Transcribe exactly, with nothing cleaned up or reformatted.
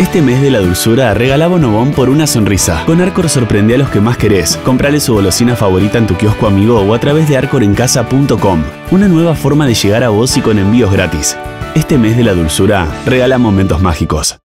Este mes de la dulzura, regala Bonobón por una sonrisa. Con Arcor sorprende a los que más querés. Comprale su golosina favorita en tu kiosco amigo o a través de arcor en casa punto com. Una nueva forma de llegar a vos y con envíos gratis. Este mes de la dulzura, regala momentos mágicos.